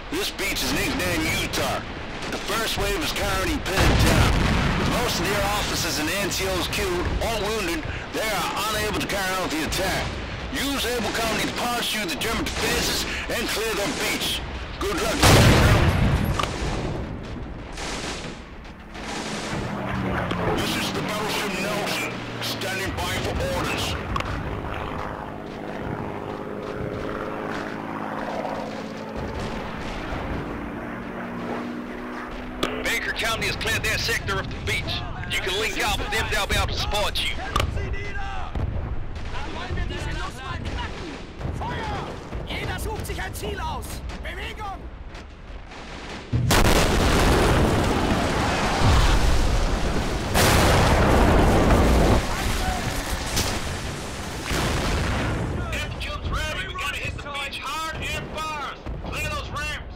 This beach is nicknamed Utah. The first wave is currently pinned down. With most of their officers and NCOs killed or wounded, they are unable to carry out the attack. Use Able Company to pass through the German defenses and clear their beach. Good luck, Colonel. This is the battleship Nelson, standing by for orders. Baker County has cleared their sector of the beach. You can link up with them, they'll be able to support you. Jeder sucht sich ein Ziel aus! Bewegung! Jumps ready, we gotta hit the beach hard and fast. Clear those ramps.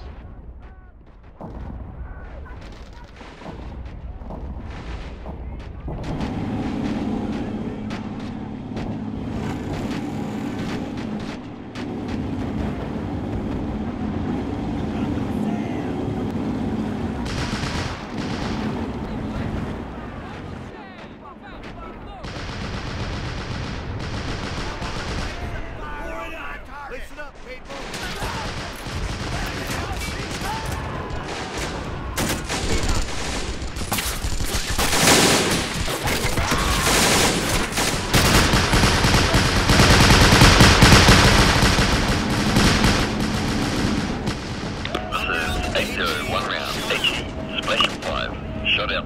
Listen up, people! This is 8-1 round, HE, Splash 5, shut out.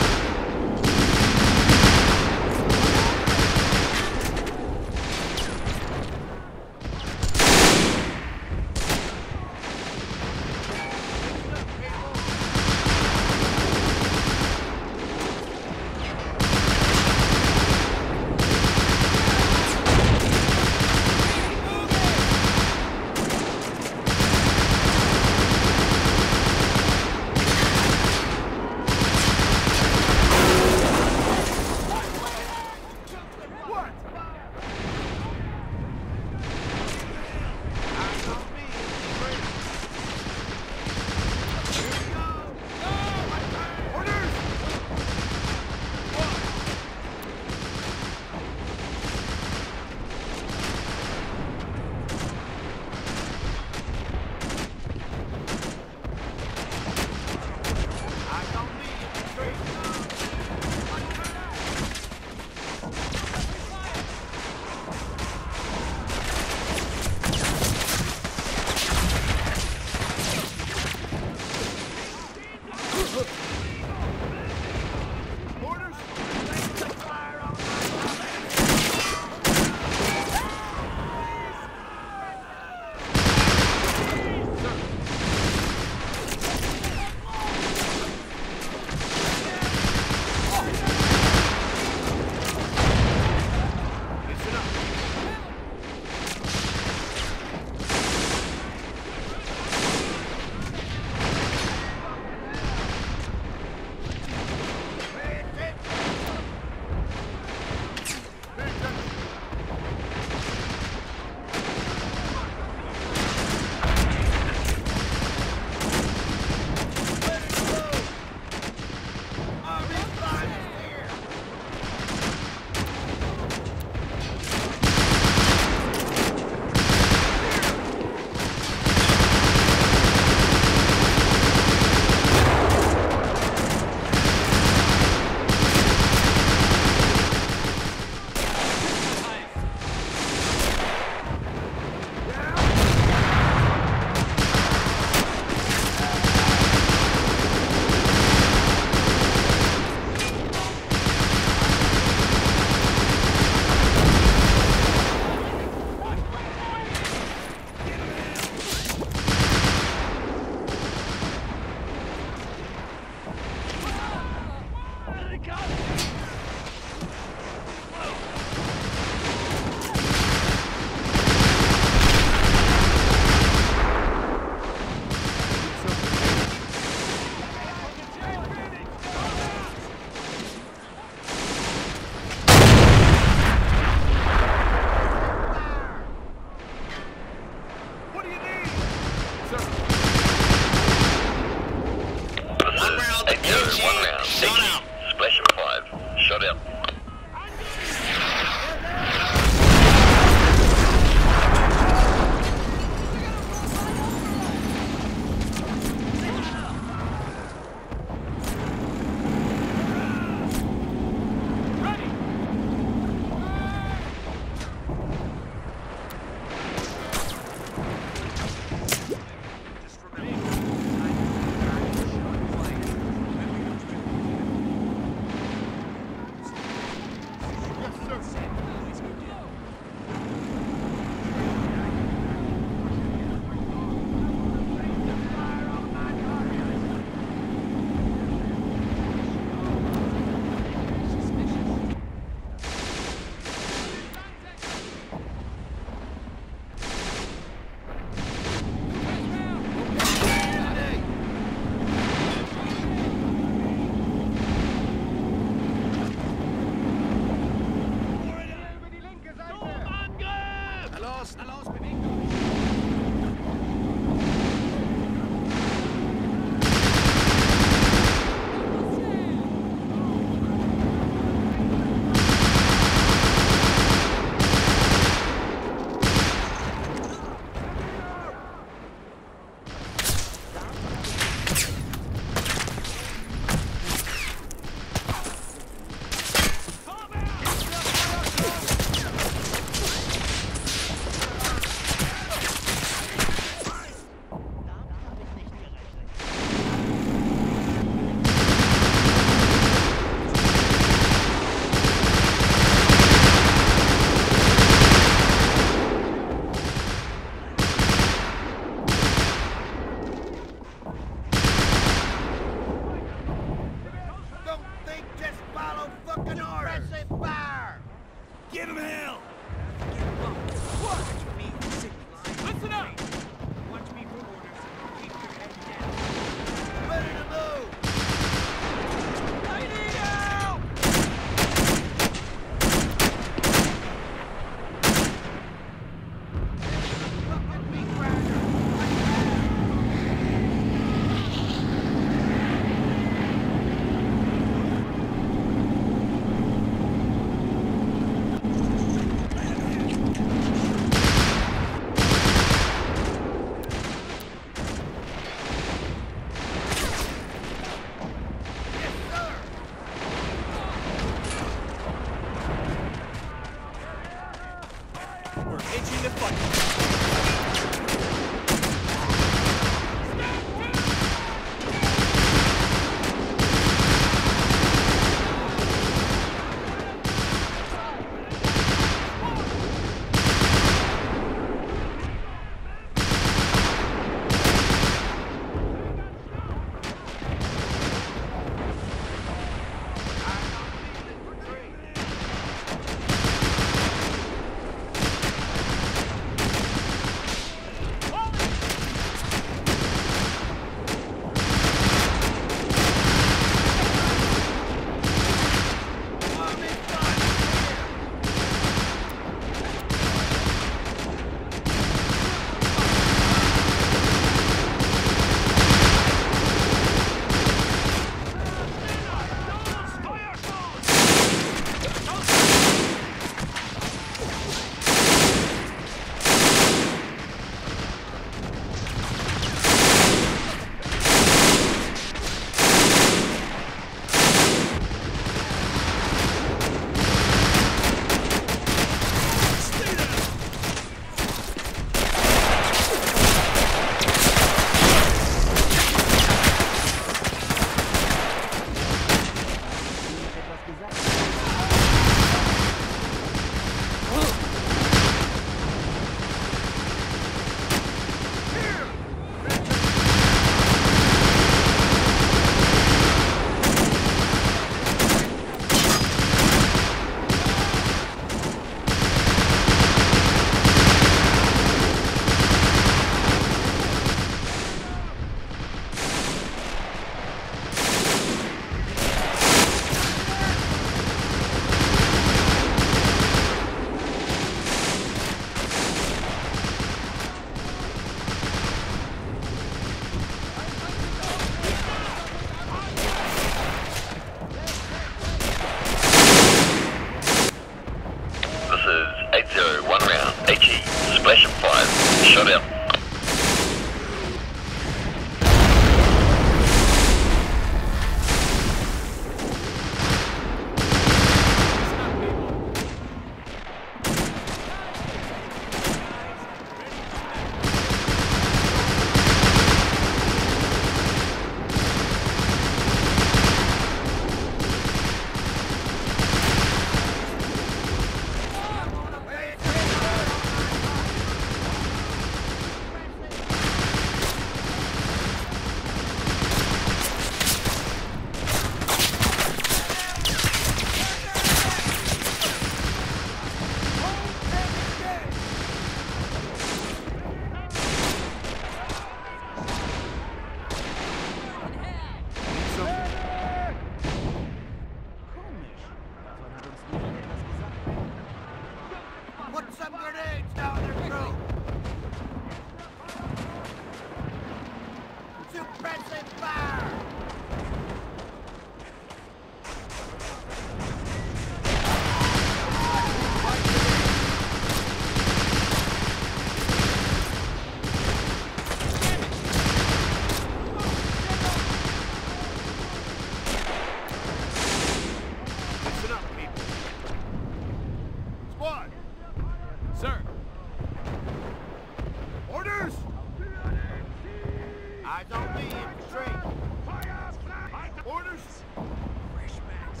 Eyes on me, infantry. Orders. Fresh backs.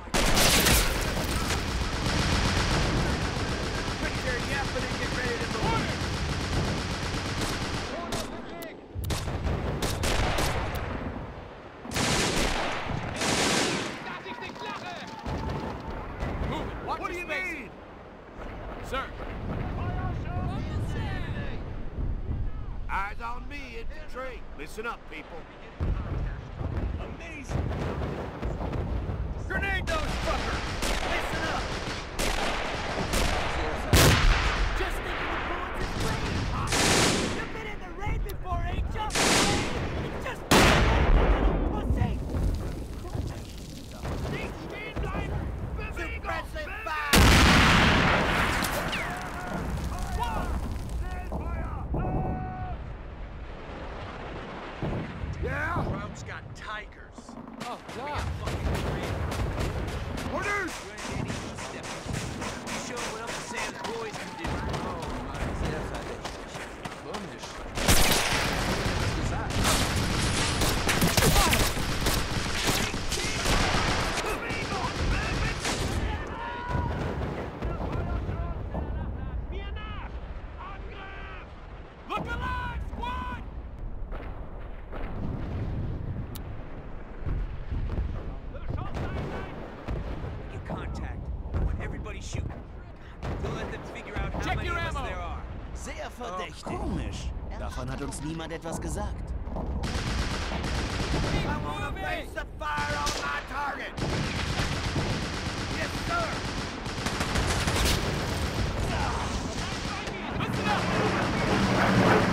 Put your yapping and get ready to move. What do you need? Sir. Eyes on me, infantry. Listen up, people. Amazing. Grenade those fuckers. Listen up. Just thinking the bullets is playing hot. You've been in the raid before, ain't ya? It's just little pussy. Suppressive fire. Yeah? Rome's got tigers. Oh, God. Orders! Show what Uncle Sam's boys can do. Oh, mein sehr verdächtig. Komisch. Look alive, squad! Get contact. I want everybody shooting. Don't let them figure out how many of us there are. Sehr verdächtig. Komisch. Davon hat uns niemand etwas gesagt. I want to face the fire on my target. Yes, sir. Listen up.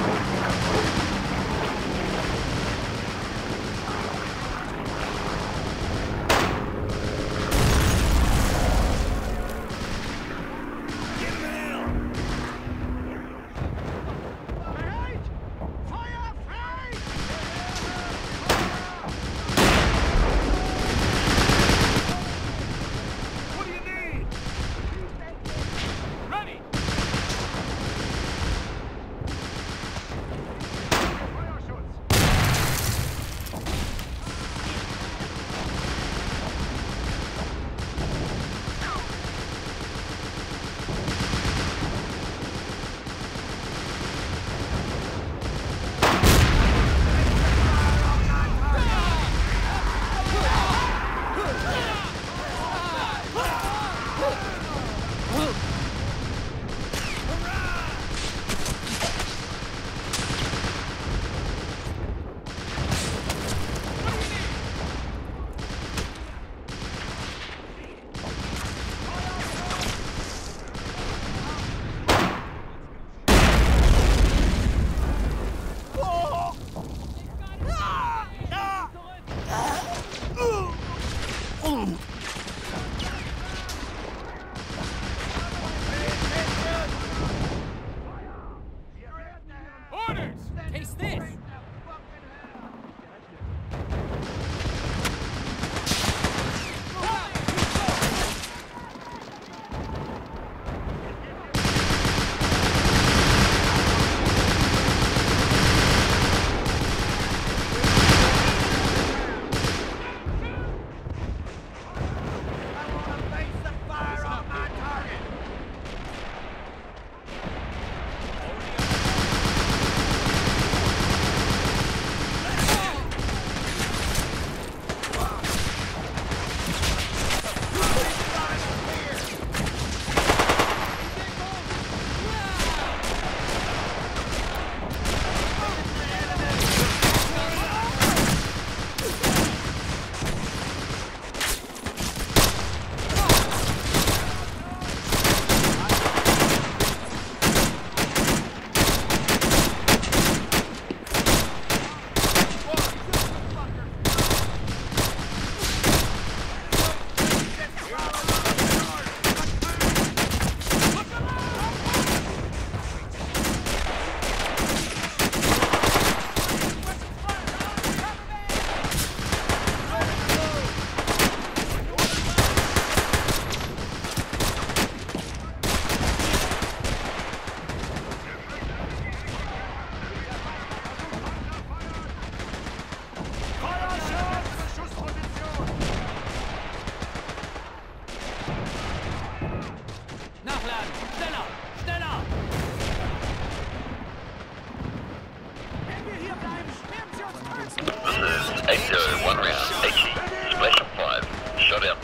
Echo 1 round. HE. Splash of 5. Shut out.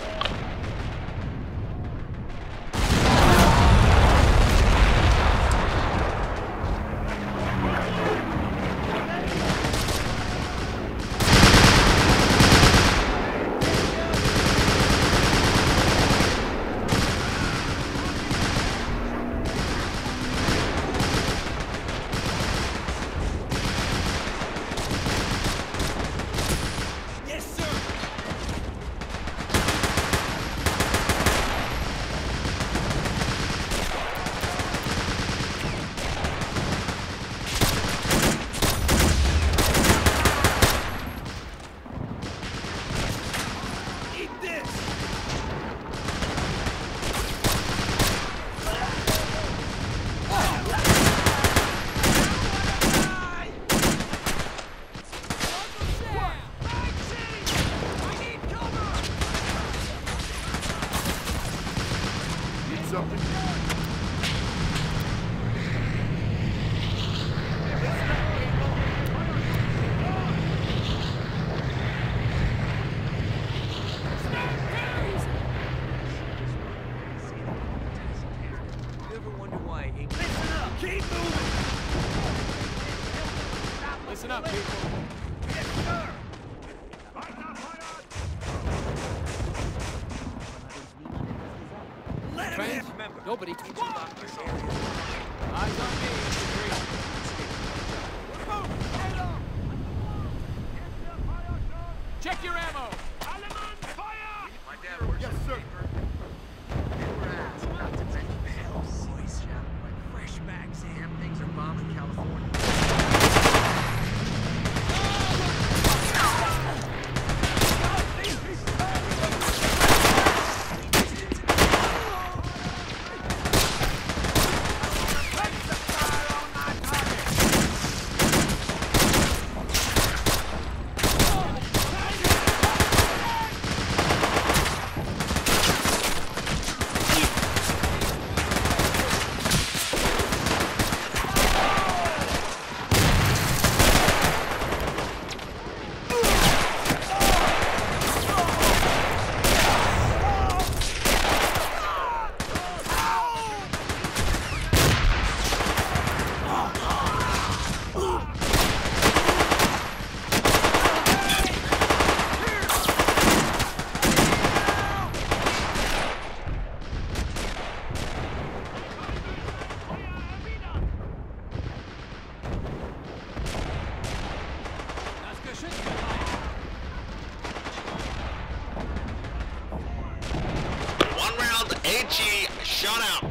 Listen up, people. Yes, sir. Let him in. Remember, nobody teaches about this area. Eyes on me, infantry. Check your ammo. Fire! My dad works. Yes, sir. Fresh bags, damn things are bombing California. HE shut out.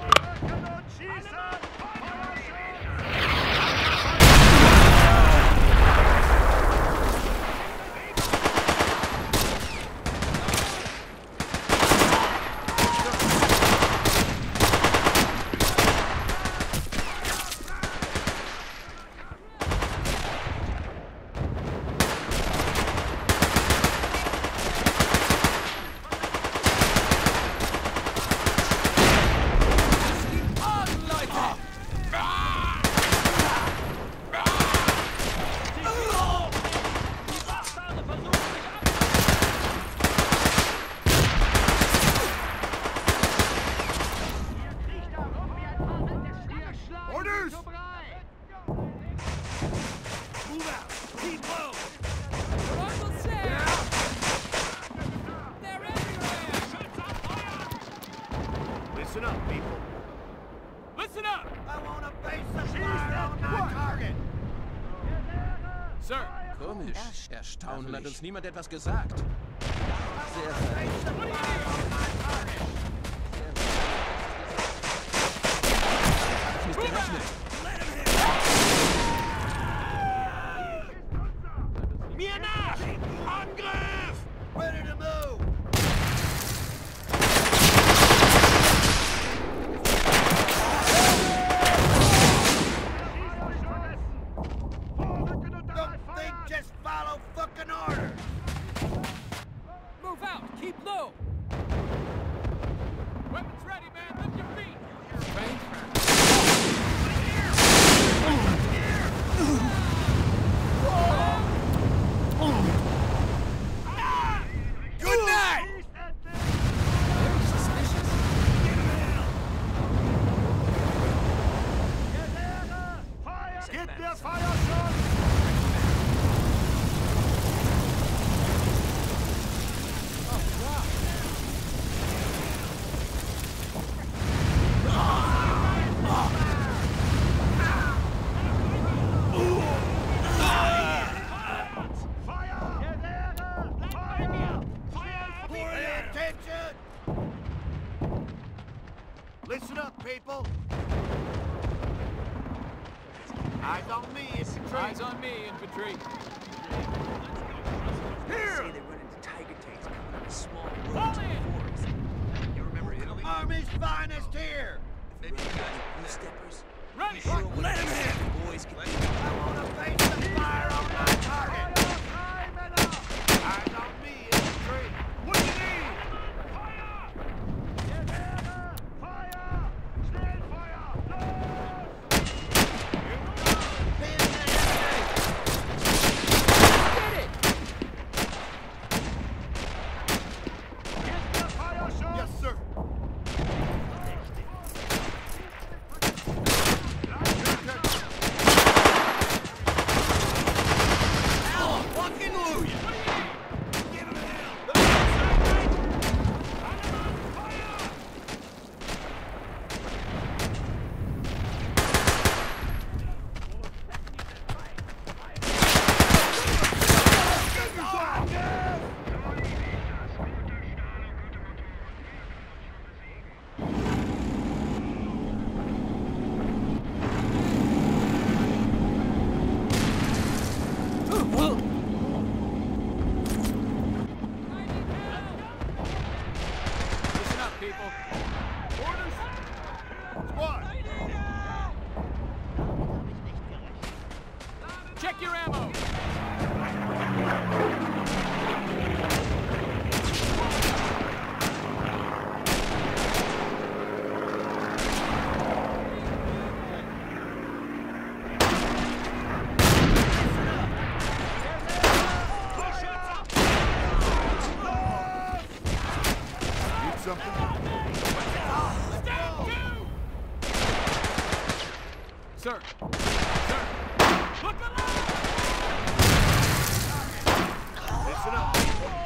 Listen up, people. Listen up! I want a base of fire on my target. Sir. Komisch. Erstaunlich. Hat uns niemand etwas gesagt. Sehr nicht gerechnet. Mir nach! Angriff! Ready to move! Just follow fucking orders! Move out! Keep low! Weapons ready, man! Lift your feet! Strength! Listen up, people. Eyes on me, infantry. Eyes on me, infantry. Here! Say they run into tiger tanks coming out of small roads Fall in in! the forest. You remember Italy? Army's finest here. Maybe you guys are blue steppers. Run! You sure what Let him the boys can do. I want to face the fire on my target. Eyes on me, infantry. What do you need? Fire! Fire! Stand fire! Pin the enemy! Get it! Get the fire shot! Yes, sir. Listen up, people. Check your ammo. Sir. Sir. Look alive! Listen up.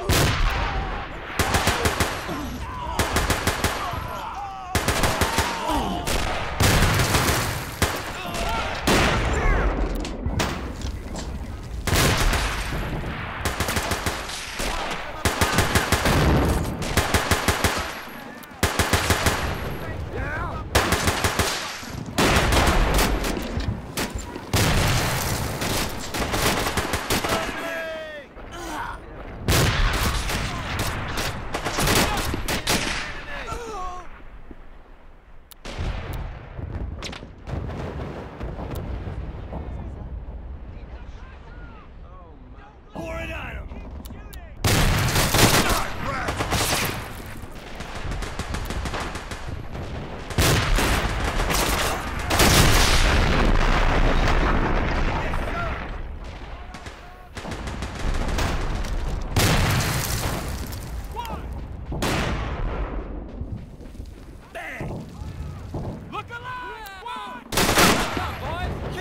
Look alive! Whoa! What's up, boys?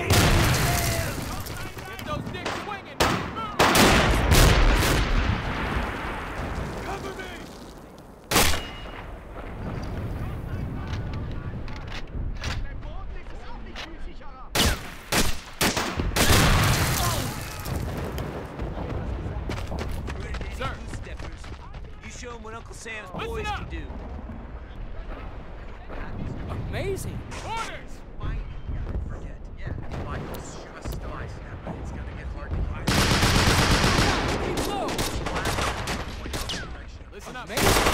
Get those dicks swinging. Move! Cover me! Sir. Steppers. You show them what Uncle Sam's Listen boys up. can do. Amazing! Orders! Keep low! Listen up,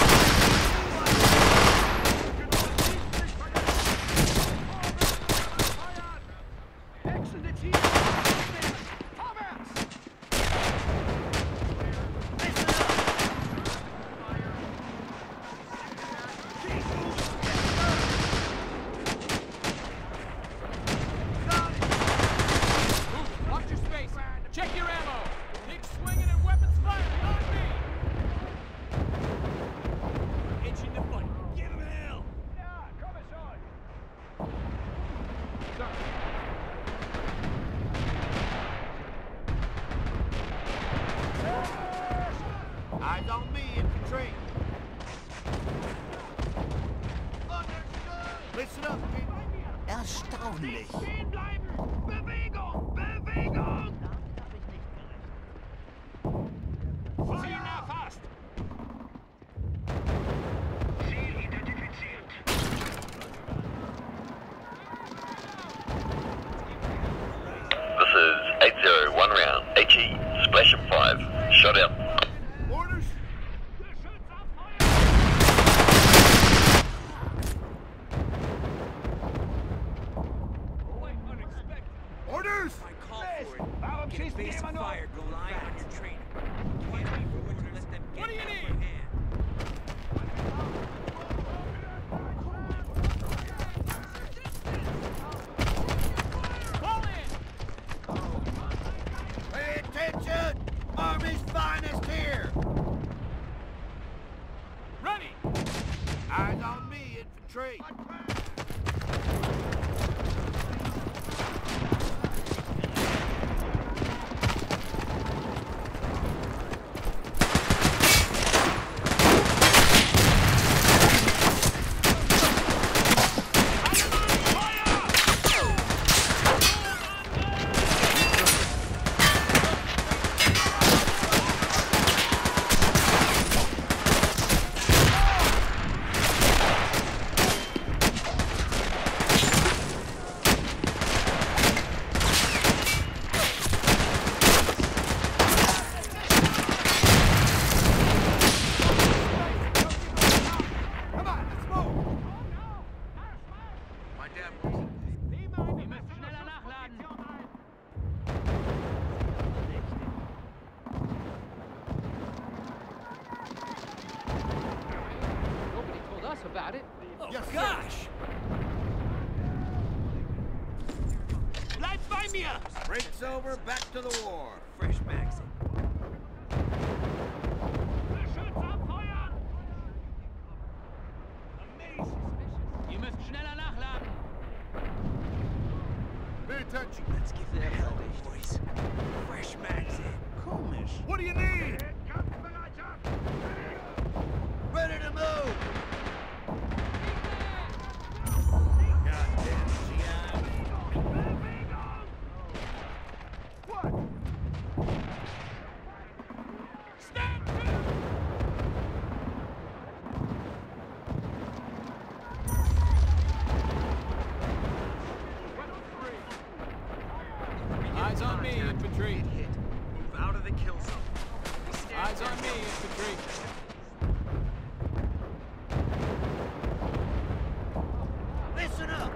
Watch your space. Check your ammo. Dicks swinging and weapons firing on me. Itching to fight. Give him hell. Sir. Eyes on me, infantry. Listen up, people. Erstaunlich. Stehen bleiben! Bewegung! Bewegung! Ziel erfasst! Ziel identifiziert. This is 801 round. HE, splash of 5. Shot out. Orders! Orders! I call for it. Get basic fire going back on your training. Can't be forward to let them get the upper hand. Pay attention! Army's finest here! Ready! Eyes on me, infantry! Nobody told us about it. Oh, gosh! Bleibt bei mir! Break's over, back to the war. Fresh magazine. Ihr müsst schneller nachladen. Pay attention. Let's give them hell, boys. Fresh magazine. Komisch. What do you need? Ready to move! Goddamn GI. What? Stand to! Eyes on me, infantry. Hit. Move out of the kill zone. Eyes on me, infantry. Listen up!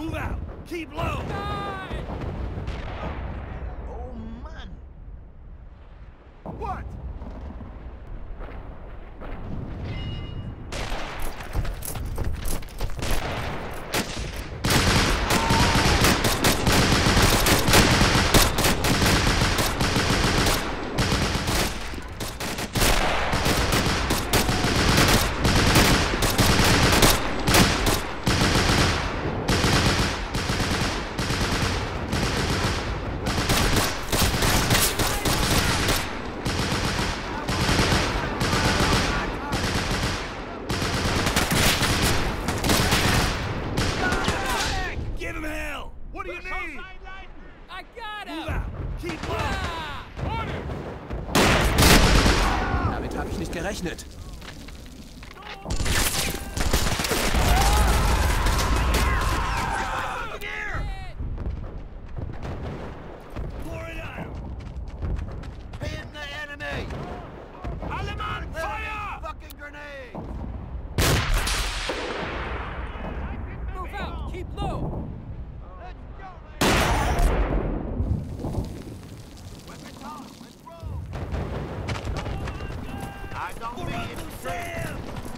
Move out! Keep low! Oh Mann! What? Give him hell! What do you need? I got Move him! out! Keep low! Damit habe ich nicht gerechnet. Pour it on him! Pin the enemy! Alle Mann, fire! Fucking grenade! Move out! Keep low! Eyes on me, Sam!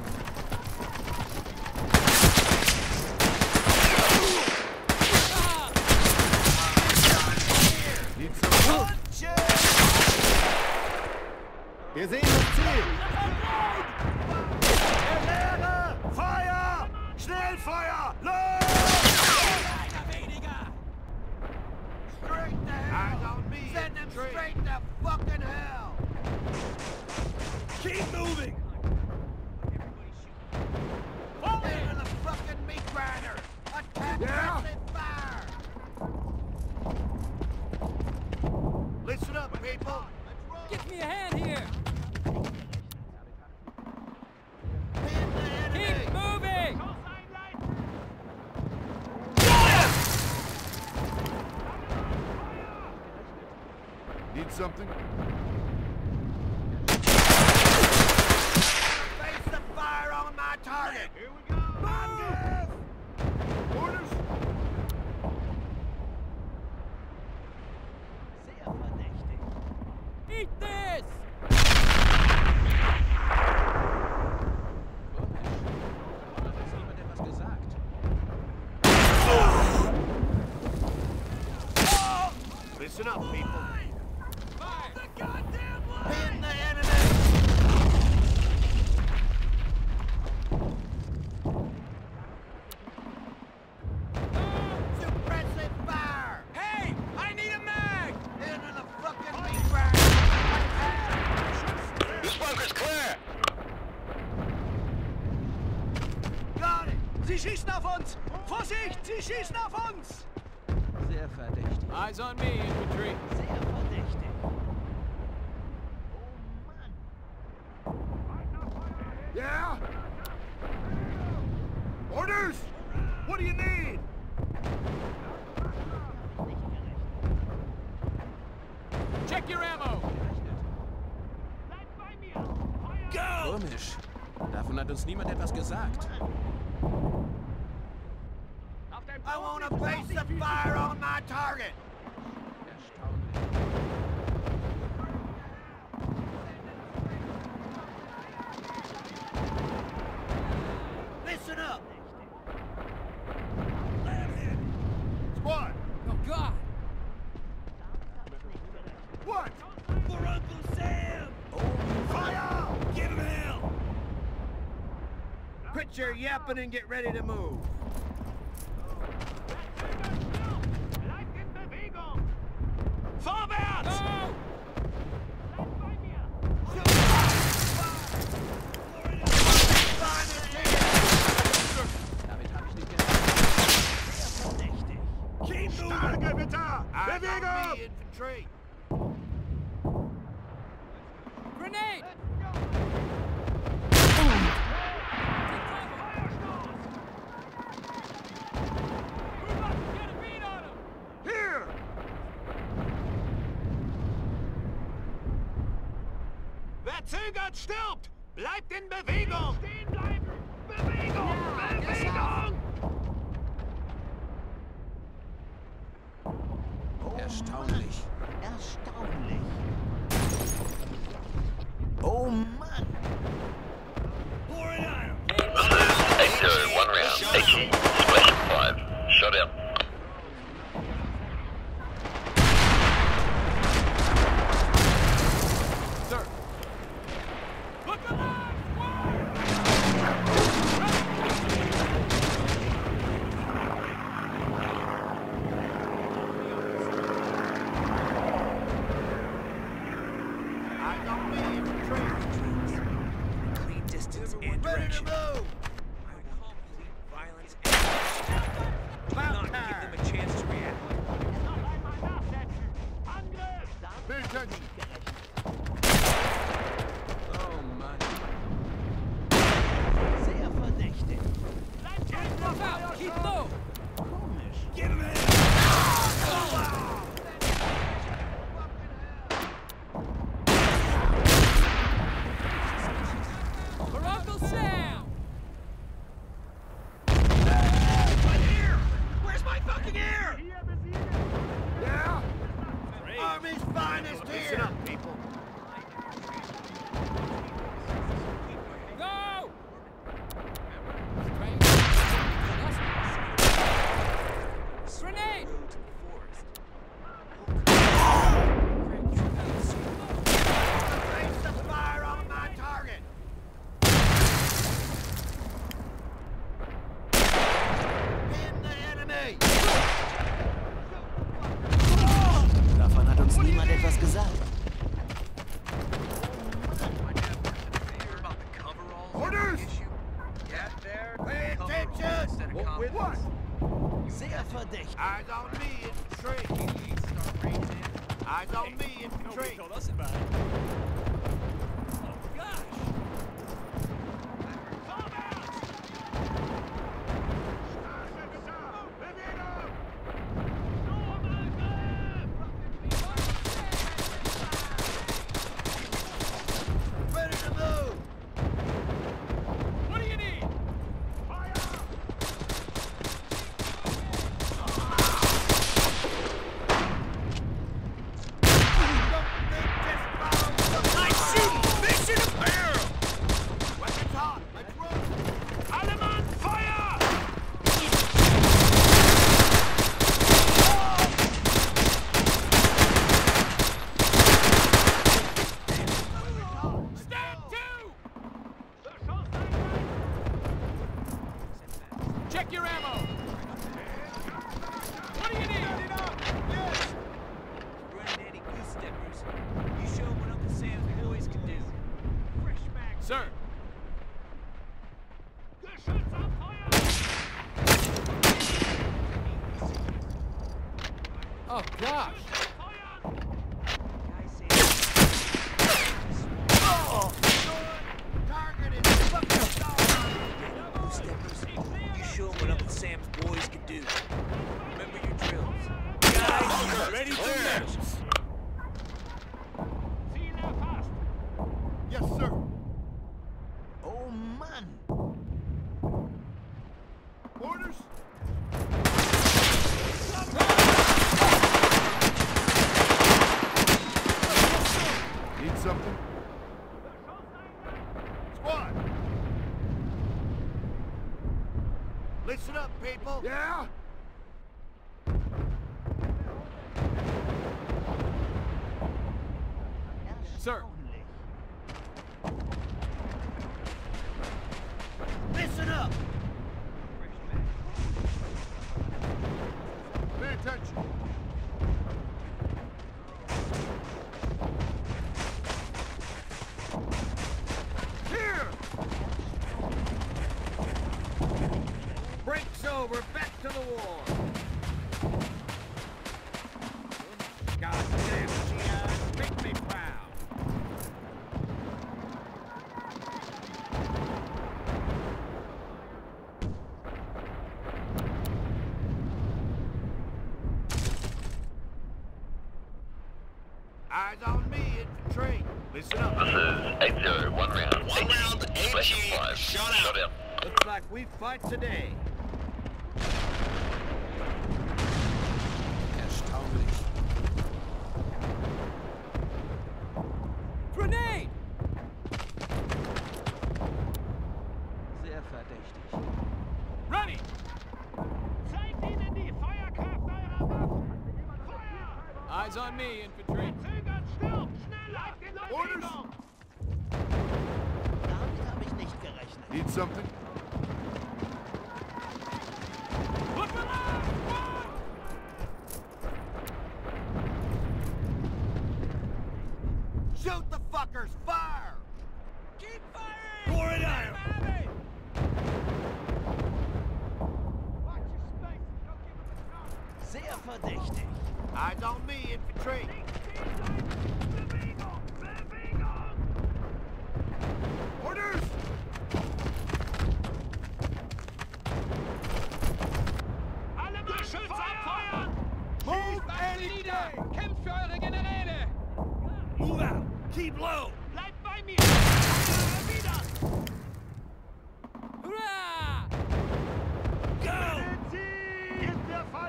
Wir sehen das Ziel! Leere! Feuer! Schnellfeuer! Los! Straight to hell! Eyes on me, Send them infantry. straight to fucking hell! Keep moving! Into the fucking meat grinder! Attack Yeah? friendly fire! Listen up, people! Give me a hand here! Pin the enemy! Keep moving! Need something? Face the fire on my target! Here we go! Move! Orders! Sehr verdächtig! Eat this! Hat niemand etwas gesagt? Listen up, people! Pin the enemy! Suppressive fire! Hey! I need a mag! Into the fucking meat grinder! This bunker's clear! Got it! Sie schießen auf uns! Vorsicht! Sie schießen auf uns! Sehr verdächtig. Eyes on me, infantry. Sehr verdächtig! Oh Mann! Yeah? Orders! What do you need? Check your ammo! Go! Komisch. Davon hat uns niemand etwas gesagt. I want to face the fire on my target! Erstaunlich. Listen up! Squad! Oh, God! What? For Uncle Sam! Fire! Give him hell! Quit your yapping and get ready to move! Vorwärts! Go! Damit habe ich nicht gerechnet. Keep moving! Starke Gewitter! Bewegung! Infantry! Grenade! Here! Wer zögert, stirbt! Bleibt in Bewegung! Stehen bleiben! Bewegung! Bewegung! command Ready to direction. move! I want complete violence and action. Do not give them a chance to react. Pay attention. Oh, Mann. Sehr verdächtig. Move out! Keep low! Komisch. Give him it! For Uncle Sam! My ear! Where's my fucking ear? Yeah? Army's finest Listen here! up, people. Go! Grenade! Face the fire on my target! Pin the enemy! Davon hat uns niemand etwas gesagt. Orders! Pay attention! What? Sehr verdächtig. Eyes on me, infantry. Eyes on me, infantry. us about it. Oh, gosh! Ready to move! What do you need? Don't think just follow the I shoot! Mission apparel! Weapons hot! Let's roll! Alle Mann, Feuer! Stand to! Check your ammo! What do you need? Running any goose steppers. You show what Uncle Sam's boys can do. Fresh back. Sir! Oh, gosh! Target is fucking gone! Goose steppers. You show what Uncle Sam's boys can do. Remember your drills. Guys, ready to match. Yes, sir. Oh, man! Orders? Need something? Squad! Listen up, people! Yeah? Sir! Listen up! Pay attention. Here! Break's over, back to the war! God damn it, make me proud! Eyes on me, infantry! Listen up! This is 801 round. One round, Splash HE, 5. shut out. Shut out. Looks like we fight today. Erstaunlich. Grenade! Sehr verdächtig. Running! Zeigt ihnen die Feuerkraft eurer Waffen! Eyes on me, infantry. Zögert still! Schneller! Orders! Damit habe ich nicht gerechnet. Need something? Look alive! Run! Shoot the fuckers! Fire! Keep firing! Pour it on 'em! verdächtig. Eyes on me, infantry. Orders! Alle Geschütze abfeuern! Move any day! Kämpft für eure Generäle! Move out! Keep low! Bleibt bei mir! Wieder! Hurra! Go! Give their fire!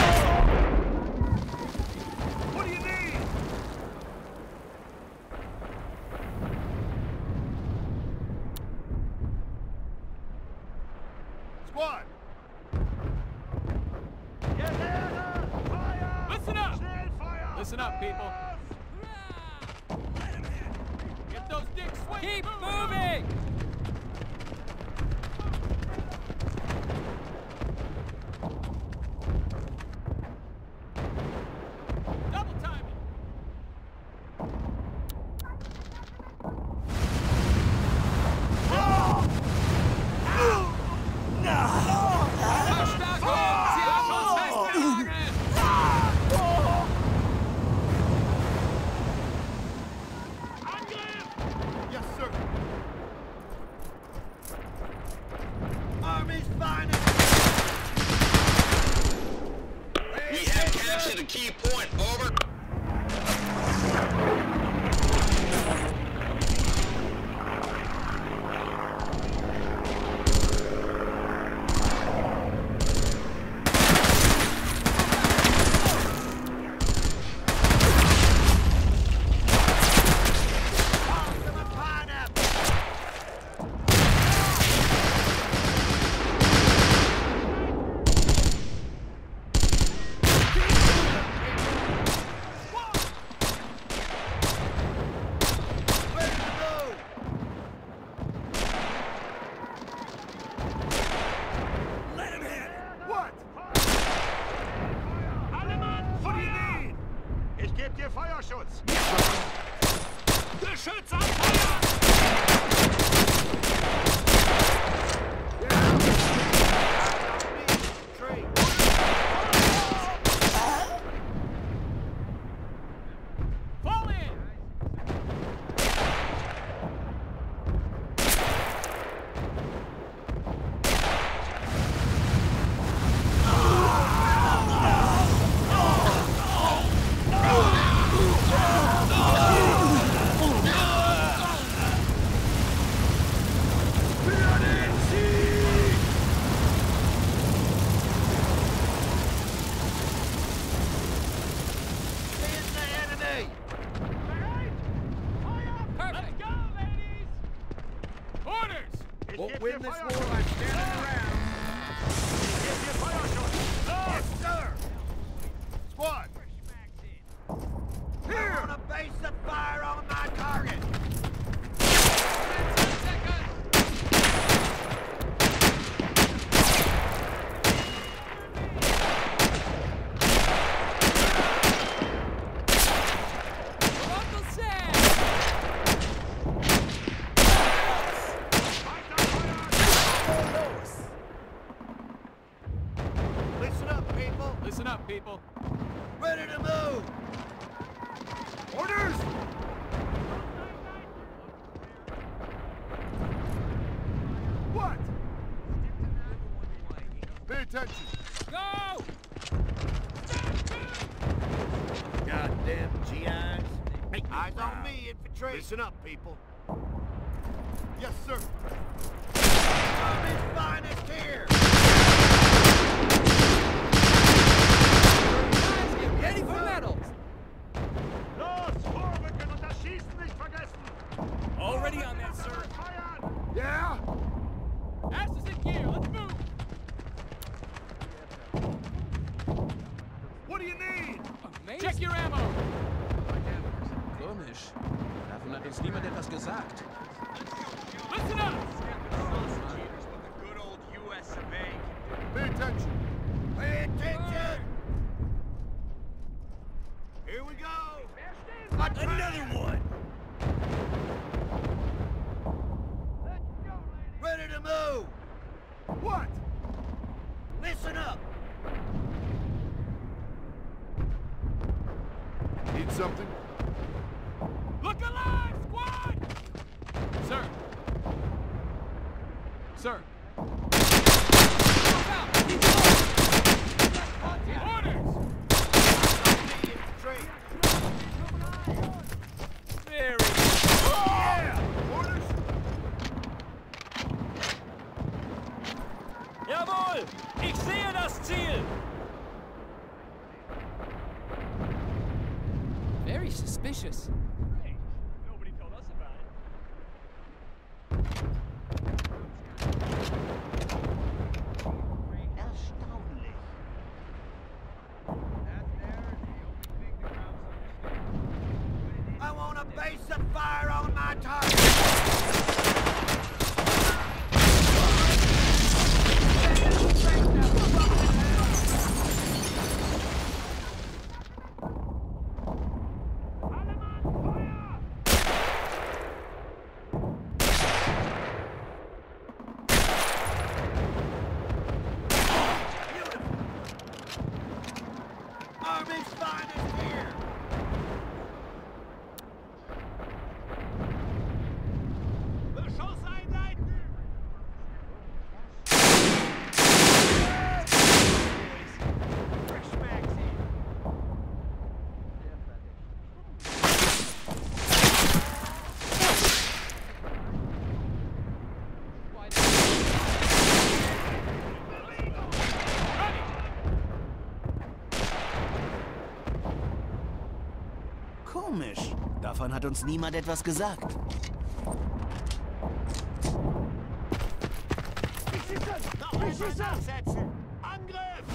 What do you need? Squad! Fire! Listen up! Schnellfeuer! Listen up, people. Get those dicks swinging! Keep moving! Double timing! Verstärkung! Sie haben uns festgefangen! Yes, sir. Army's finest! We have captured a key point. Over. Ultimate pineapple! Ready to move! Let him hit! What? Alle Mann, What do you Feuer! need? Ich geb dir Feuerschutz. Geschütz abfeuern! Tree! Fall in! Seeing the enemy! Let's go, ladies! Orders! Ich Won't geb win dir this Feuerschutz. war by standing around. Ich geb dir Feuerschutz. Yes, sir! Squad! Here! On a base of fire on my target! Uncle Sam! Listen up, people! Listen up, people. Ready to move! Orders! What? Pay attention. Go! Goddamn GIs. Eyes on me, infantry. Listen up, people. Yes, sir. Army's finest here. Guys, get ready for medals! Los, vorrücken und das Schießen nicht vergessen. Already on that, sir. Feiern! Yeah? Asses in gear, let's move! What do you need? Amazing. Check your ammo! Komisch. Davon hat uns niemand etwas gesagt. Listen up! Pay attention. Pay attention. Here we go. Another one. Ready to move. What? Listen up. something? Look alive, squad! Sir. Sir. Look out! Orders! Infantry! Very Yeah! Orders? Jawohl! Ich sehe das Ziel! Very suspicious. Nobody told us about it. Erstaunlich. I want a base of fire on my target. Army's finest here. Beschuss einleiten! Fresh magazine. Komisch. Davon hat uns niemand etwas gesagt. Nachsetzen! Angriff!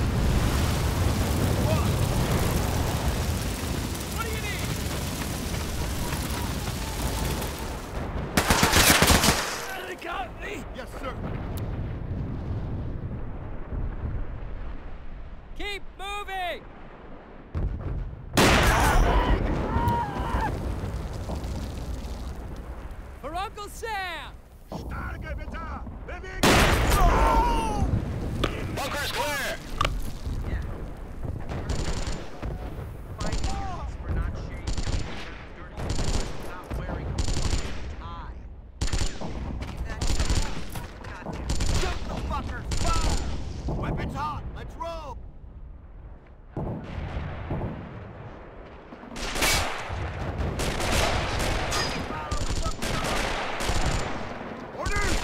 What do you need? They got me! Yes, sir. Keep moving! For Uncle Sam! Starke bitte! Bewegung! Bunker's clear! Weapons hot! Let's roll! Orders!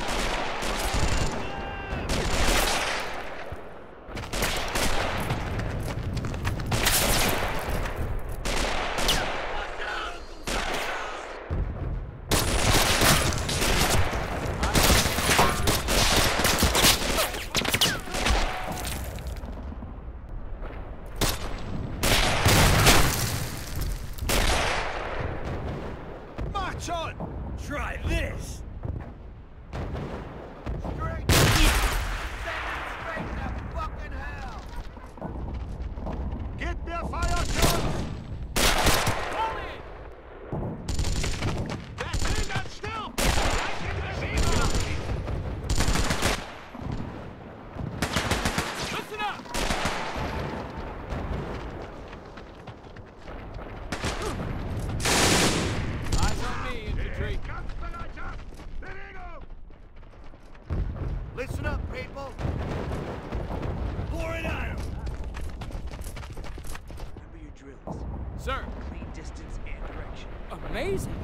March on! Try this! Straight! Send it straight to fucking hell! Get der Feuerschutz! Hold it! Wer steht ganz still? Gleich in Bewegung! Listen up! Eyes on me, infantry. Kampfbereitschaft! Bewegung! Listen up, people! Pour it on him! Remember your drills. Sir, Clean distance and direction. amazing!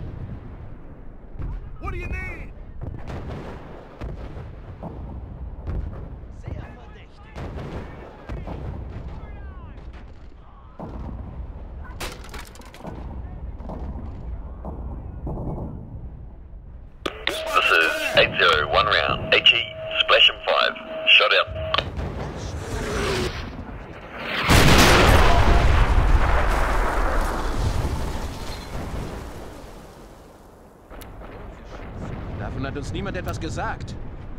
What do you need? Sehr verdächtig. This is 801 round. HE, Splash 5. Shot out. Davon hat uns niemand etwas gesagt.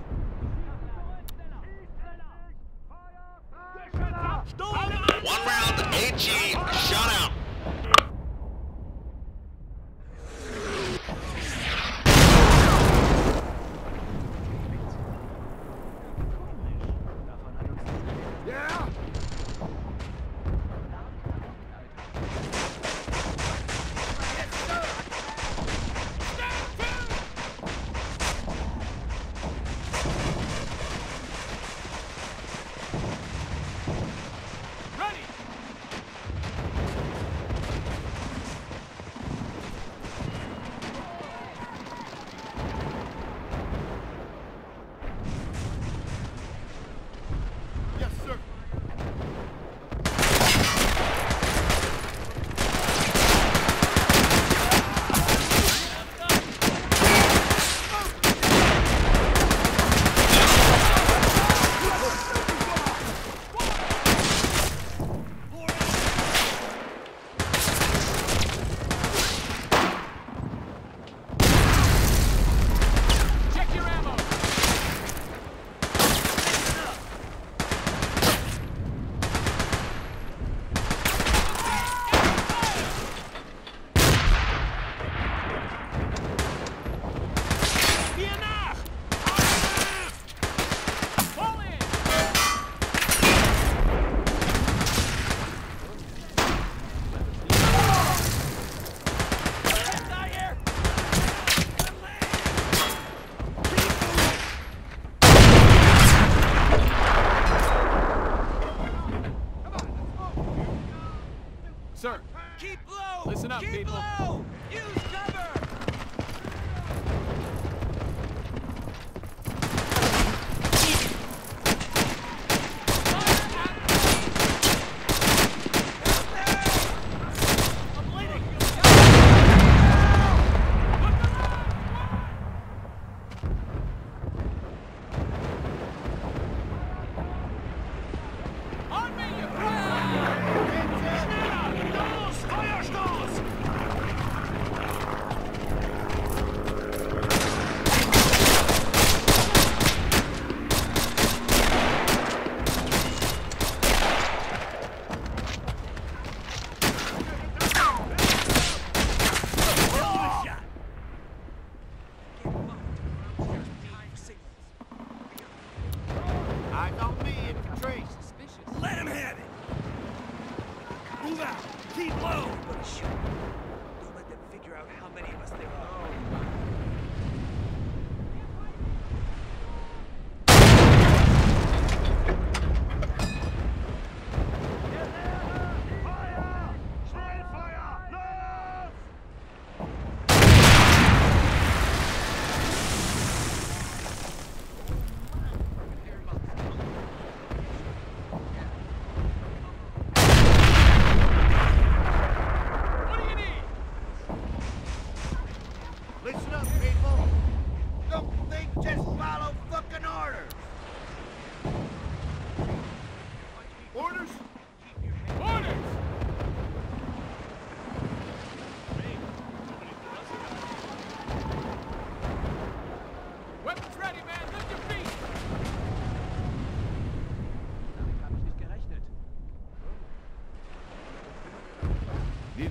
One round, HE, shot out. Yeah?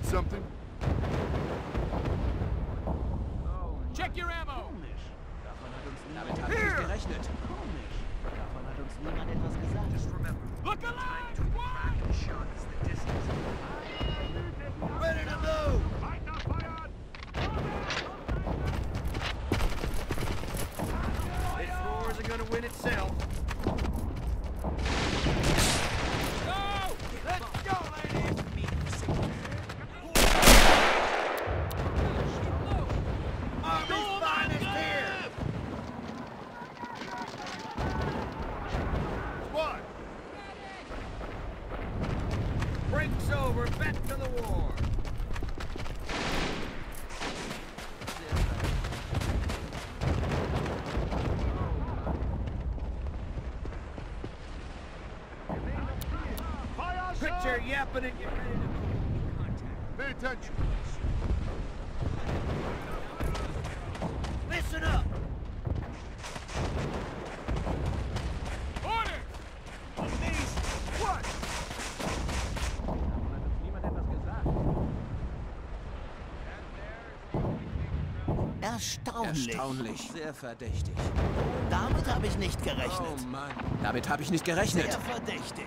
something? Check your ammo. Komisch. Davon hat uns niemand etwas gerechnet. Komisch. Davon hat uns niemand etwas gesagt. Just remember, Look alive! between the crack and shot is the distance. Ready to move! This war isn't gonna win itself. Go! Let's go, ladies! Army's finest here! What? Break's over, back to the war! Picture yapping and get ready to move. Contact. Pay attention. Listen up! Order! What? Erstaunlich. Erstaunlich. Sehr verdächtig. Damit habe ich nicht gerechnet. Oh Mann. Damit habe ich nicht gerechnet. Sehr verdächtig.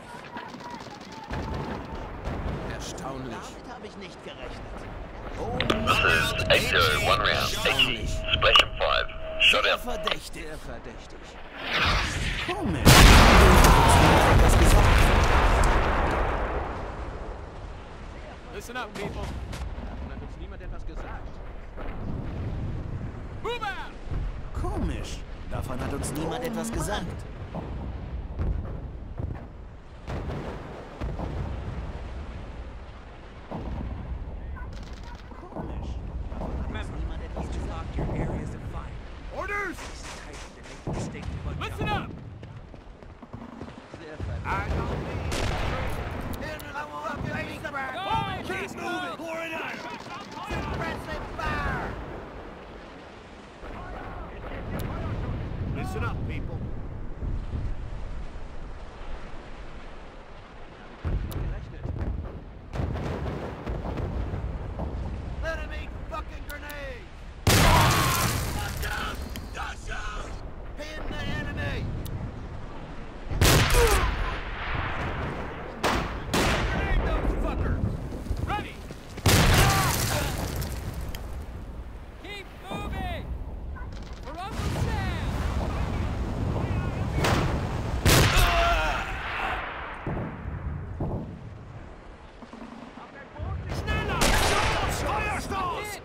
Erstaunlich. Damit habe ich nicht gerechnet. This is 801 round. HE, Splashing 5. Shut Sehr out. verdächtig. Sehr verdächtig. Komisch. Was gesagt? Listen up, people. Davon hat uns niemand etwas gesagt. Move out! Komisch. Davon hat uns niemand etwas gesagt. Komisch. Davon hat uns niemand etwas Just gesagt. lock your areas of fire. Orders! Stay tight to make the mistake of mud Listen down. up! Sehr verdächtig. I don't need into the fucking crack! Go! Keep moving! Pour it on! Suppressive fire! Listen up, people. Let him eat fucking grenades! Pin the enemy! Grenade those fuckers! Ready! Keep moving! For Uncle Sam! Hit!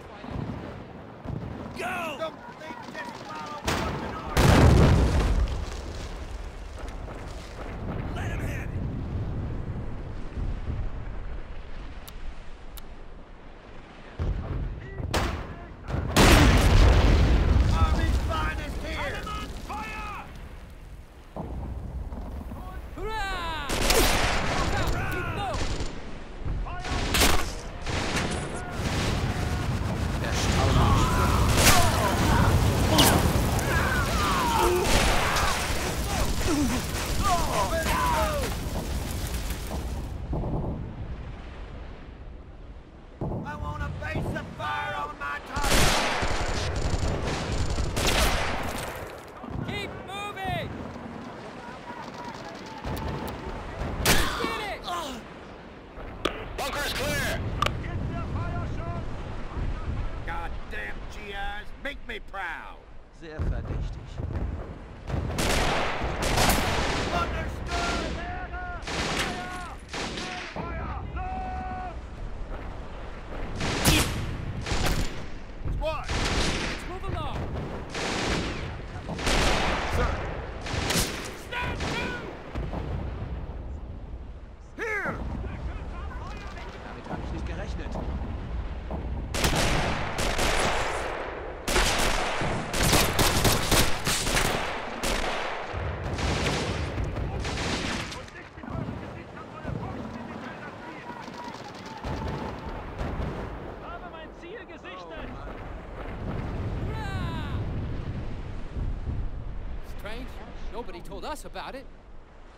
Don't think, just follow fucking orders! Let him hit! Army's finest here! Hurrah! Look out! Keep low! I want a base of fire on my target! Keep moving! Get it! Bunker's clear! Goddamn GIs, make me proud! Sehr verdächtig. Understood! Squad! Let's move along! Sir! Stand to! Here! Damit habe ich nicht gerechnet. Strange. Nobody told us about it.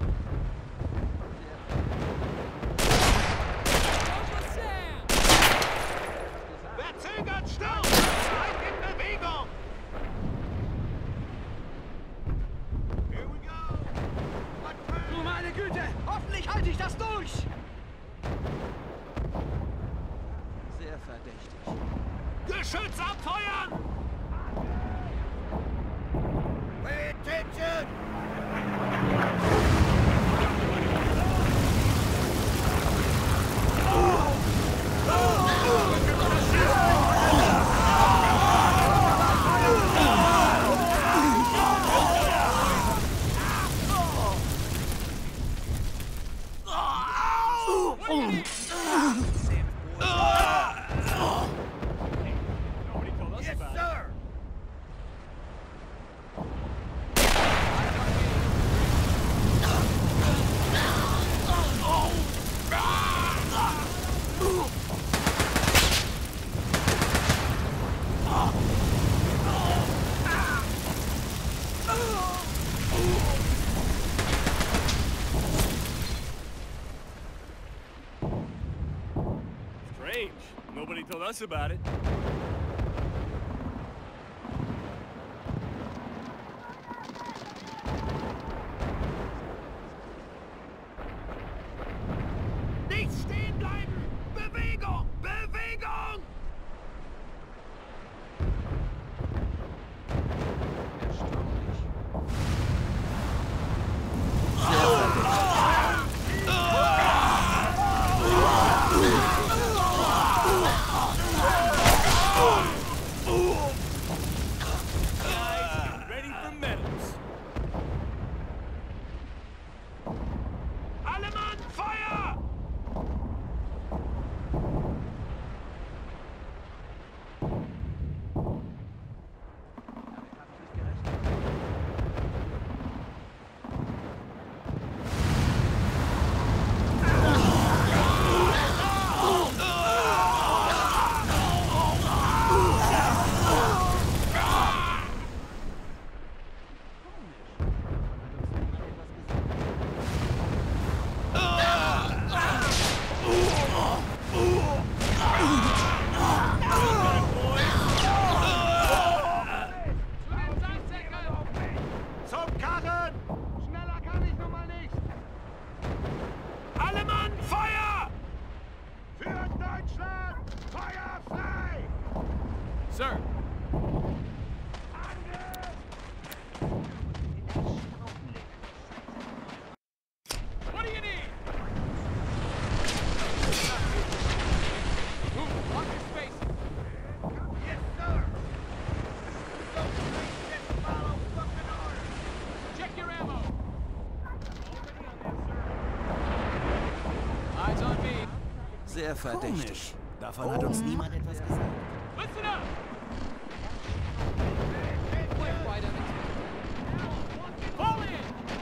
Uncle Sam! Güte! Hoffentlich halte ich das durch! Sehr verdächtig. Geschütz abfeuern! Pay attention! Strange. Nobody told us about it. Nicht stehen bleiben! Bewegung! Bewegung! Ready for medals. Alle Mann, Feuer! Zum Karren! Schneller kann ich nun mal nicht! Alle Mann, Feuer! Für Deutschland! Feuer frei! Sir. What do you need? Move, lock your space. Yes, sir! So please just follow fucking orders! Check your ammo. Eyes on me. Sehr verdächtig. Davon hat uns niemand etwas gesagt. Listen up. Fall in.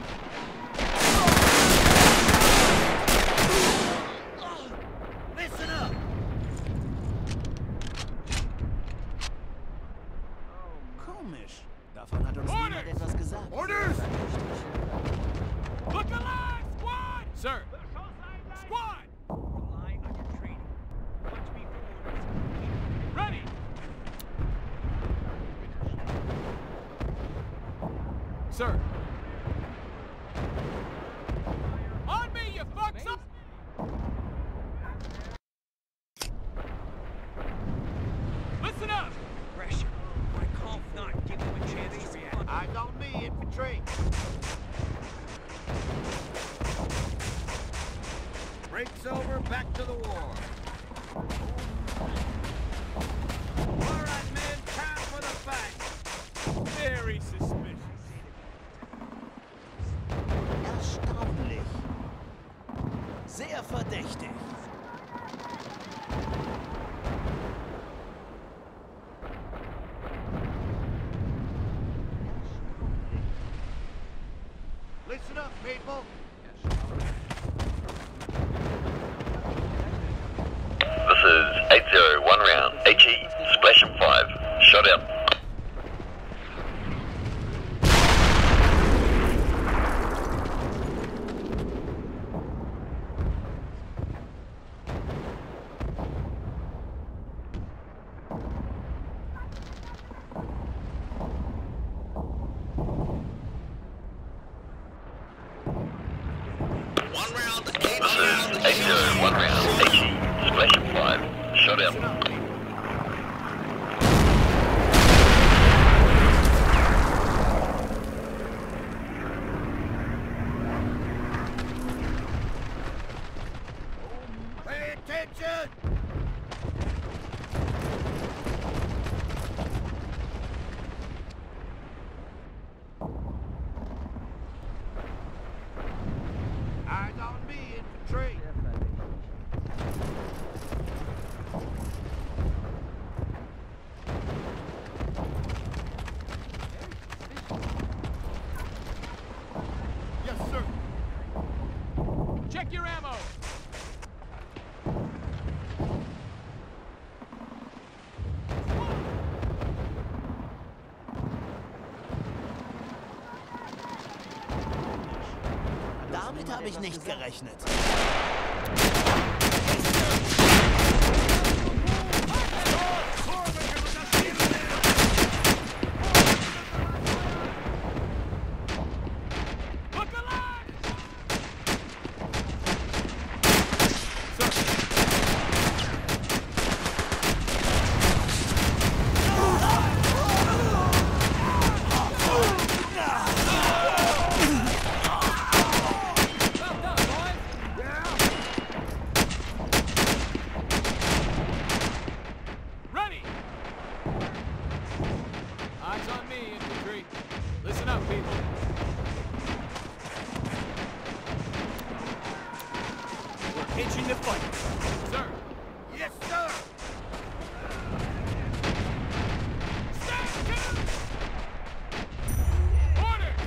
Listen up! Komisch. Davon hat uns niemand etwas gesagt. Orders! Look alive, squad. Sir. Squad. Rely on your training. Watch me for orders. Ready. Sir. On me, you fucks up. Listen up. Pressure. My calm not give them a chance to react. Eyes on me, infantry! Breaks over, back to the war! All right, men, time for the fight! Very suspicious. Erstaunlich. Sehr verdächtig. Listen up, people! This is 801 round. HE, Splash 5. Shot out. 801 round. HE, Splashing 5. Shot out. Pay attention! Eyes on me, infantry. Yes, sir. Check your ammo. Damit habe ich nicht gerechnet. Look alive! Well done, boys. Ready! Eyes on me, infantry. Listen up, people. We're pitching the fight. Sir, Yes, sir. stand to! Orders!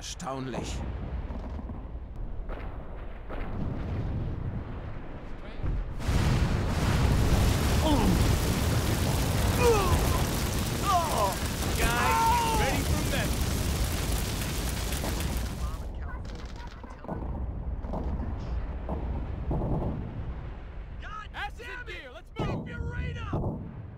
Erstaunlich. Guys, ready for medic. Ass in gear, let's move! Your radar!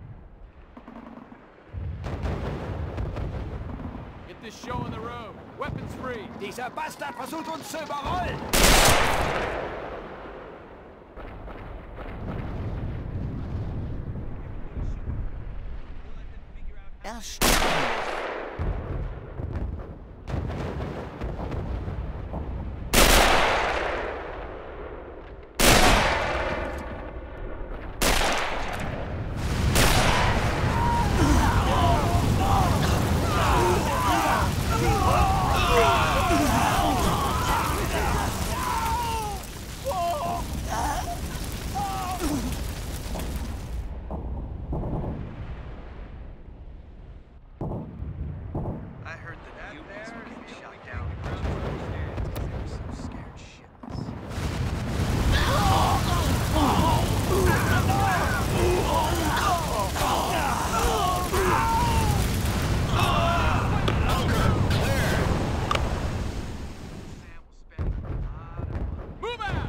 Get this show on the road. Weapons free. Dieser Bastard versucht uns zu überrollen! Erstaunlich. I heard the newbies were getting shot down. They're so scared shitless. Sam was spending a lot of money. Move out!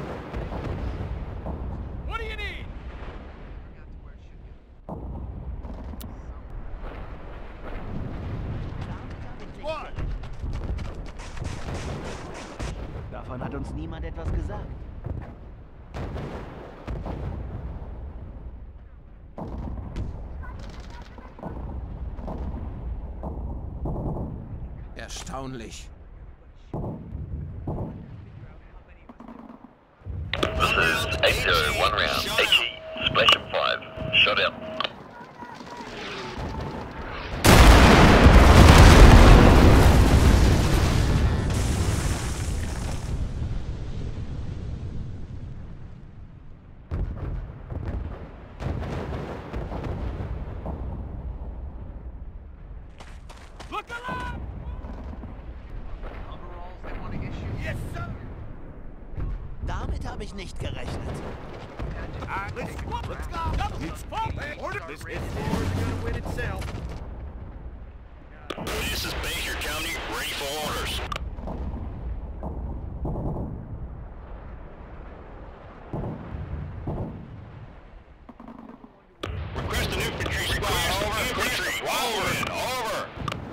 What do you need? Forgot to where it should go. What? Davon hat uns niemand etwas gesagt. Erstaunlich. This is 801 round. HE, Splash 5. Shut out. Look alive! Overalls they want to issue? Yes, sir! Damit habe ich nicht gerechnet. Let's go! It's order! This war is gonna win itself. This is Baker County, ready for orders. Request an infantry squad. Over. Infantry. Over.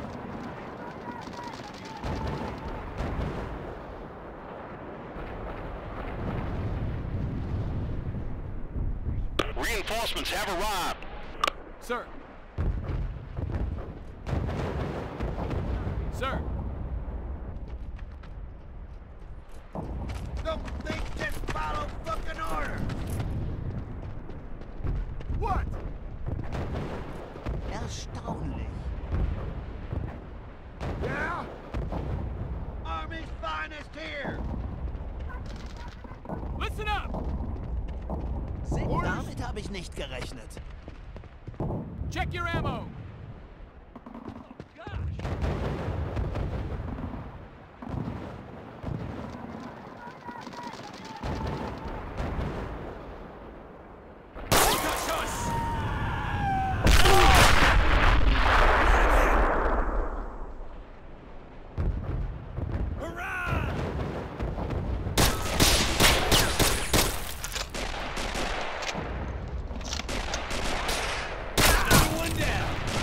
Reinforcements have arrived. Sir. Sir. Don't think, just follow fucking order! What? Erstaunlich. Yeah? Army's finest here! Listen up! Damit habe ich nicht gerechnet. Check your ammo! One down!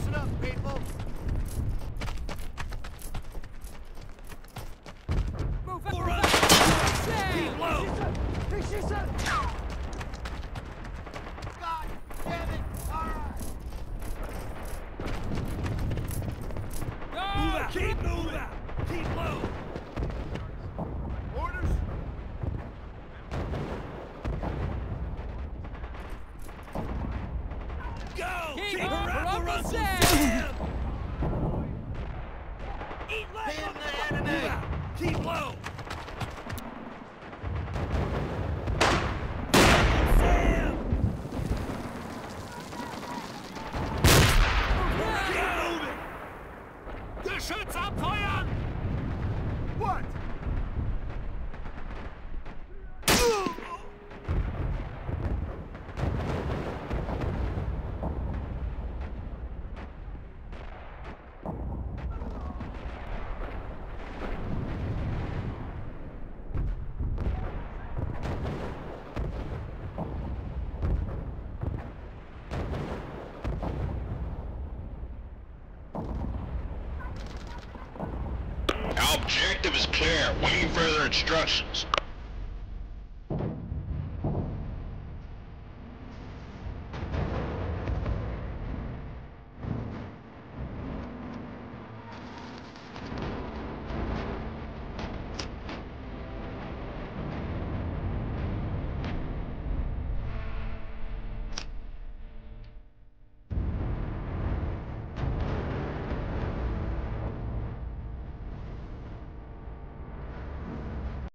Listen up, people. Move All up. right. Sam! Keep low. God damn it! All right. Go! Move out. Keep moving. Keep low. Orders. Go. Keep Keep up, around Uncle the Uncle Sam. Sam. Eat like Pin a the enemy. Keep low. Sam. Keep moving. Geschütz abfeuern. What? Our objective is clear. Waiting further instructions.